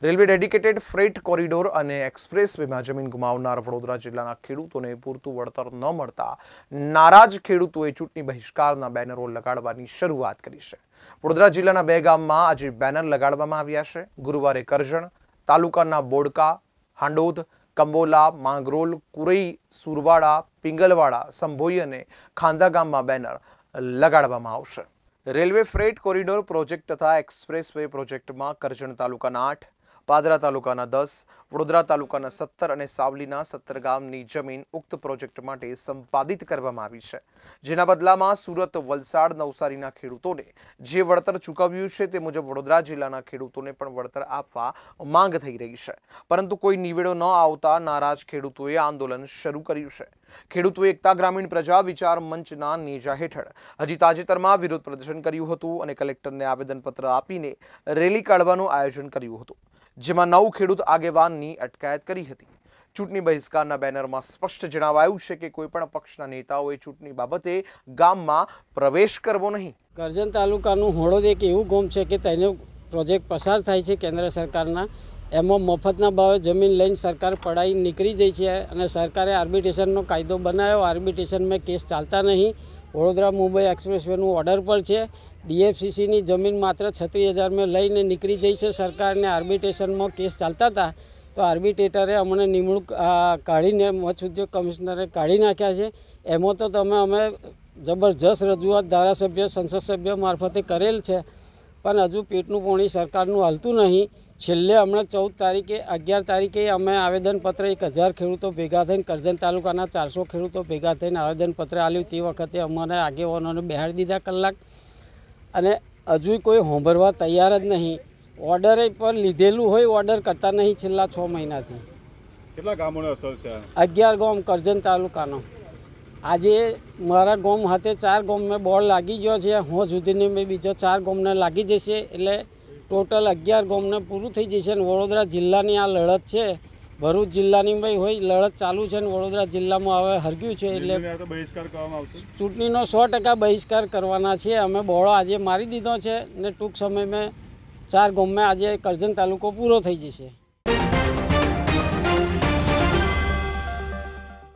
Railway dedicated freight corridor અને express વેમાં જમીન ગુમાવનાર વડોદરા જિલ્લાના ખેડૂતોને પૂરતું વળતર ન મળતા નારાજ ખેડૂતોએ ચૂંટણી બહિષ્કારના બેનરો લગાડવાની શરૂઆત કરી છે। વડોદરા જિલ્લાના 2 ગામમાં આજે બેનર લગાડવામાં આવ્યા છે। ગુરુવારે કરજણ તાલુકાના બોડકા, હાંડોદ, કંબોલા, માંગરોલ, કુરઈ, સુરવાડા, પિંગલવાડા, સંભોઈ અને ખાંદા ગામમાં બેનર લગાડવામાં આવશે। રેલવે ફ્રેટ કોરિડોર પ્રોજેક્ટ તથા એક્સપ્રેસવે પ્રોજેક્ટમાં કરજણ તાલુકાના 8, પાદરા તાલુકાના 10, વડોદરા તાલુકાના 17 અને સાવલીના 17 ગામની જમીન ઉક્ત પ્રોજેક્ટ માટે સંપાદિત કરવામાં આવી છે, જેના બદલામાં સુરત, વલસાડ, નવસારીના ખેડૂતોને જે વળતર ચૂકવ્યું છે તે મુજબ વડોદરા જિલ્લાના ખેડૂતોને પણ વળતર આપવા માંગ થઈ રહી છે, પરંતુ કોઈ નિવેડો ન આવતા નારાજ ખેડૂતોએ આંદોલન શરૂ કર્યું છે। ખેડૂતોએ એકતા ગ્રામીણ પ્રજા વિચાર મંચના નેજા હેઠળ હજી તાજેતરમાં વિરોધ પ્રદર્શન કર્યું હતું અને કલેક્ટરને આવેદનપત્ર આપીને રેલી કાઢવાનું આયોજન કર્યું હતું, જેમાં 9 ખેડૂત આગેવાનની અટકાયત કરી હતી। ચૂંટણી બહિષ્કારના બેનરમાં સ્પષ્ટ જણાવાયું છે કે કોઈપણ પક્ષના નેતાઓએ ચૂંટણી બાબતે ગામમાં પ્રવેશ કરવો નહીં। કરજણ તાલુકાનું હોળોદ એક એવું ગામ છે કે તેનો પ્રોજેક્ટ પસાર થાય છે કેન્દ્ર સરકારના, એમાં મફતના ભાવે જમીન લઈને સરકાર પડાઈ નીકળી જાય છે અને સરકારે આર્બિટ્રેશનનો કાયદો બનાવ્યો। આર્બિટ્રેશનમાં કેસ ચાલતા નહીં। વડોદરા મુંબઈ એક્સપ્રેસવેનું ઓર્ડર પર છે। DFCCની જમીન માત્ર 36,000 લઈને નીકળી જાય છે સરકારને। આર્બિટ્રેશનમાં કેસ ચાલતા હતા તો આર્બિટ્રેટરે અમને નિમણૂક કાઢીને મત્સ્ય ઉદ્યોગ કમિશનરે કાઢી નાખ્યા છે। એમાં તો અમે જબરજસ્ત રજૂઆત ધારાસભ્ય, સંસદ સભ્ય મારફતે કરેલ છે, પણ હજુ પેટનું પાણી સરકારનું હાલતું નહીં। છેલ્લે હમણાં 14 તારીખે 11 તારીખે અમે આવેદનપત્ર 1000 ખેડૂતો ભેગા થઈને, કરજણ તાલુકાના 400 ખેડૂતો ભેગા થઈને આવેદનપત્ર આપ્યું। તે વખતે અમને આગેવાનોને બેહાડી દીધા કલાક, અને હજુ કોઈ સાંભળવા તૈયાર જ નહીં। ઓર્ડર પર લીધેલું હોય, ઓર્ડર કરતા નહીં છેલ્લા 6 મહિનાથી। કેટલા ગામોને અસર છે? 11 ગામ કરજણ તાલુકાનો। આજે મારા ગામ હાથે 4 ગામમાં બોર્ડ લાગી ગયો છે, હું સુધીની મેં બીજો 4 ગામને લાગી જશે, એટલે ટોટલ 11 ગામને પૂરું થઈ જશે। અને વડોદરા જિલ્લાની આ લડત છે, ભરૂચ જિલ્લાની ભાઈ હોય લડત ચાલુ છે, અને વડોદરા જિલ્લામાં હવે હરગ્યું છે, એટલે ચૂંટણીનો 100% બહિષ્કાર કરવાના છે। અમે બોળો આજે મારી દીધો છે ને ટૂંક સમયમાં 4 ગામમાં આજે કરજણ તાલુકો પૂરો થઈ જશે।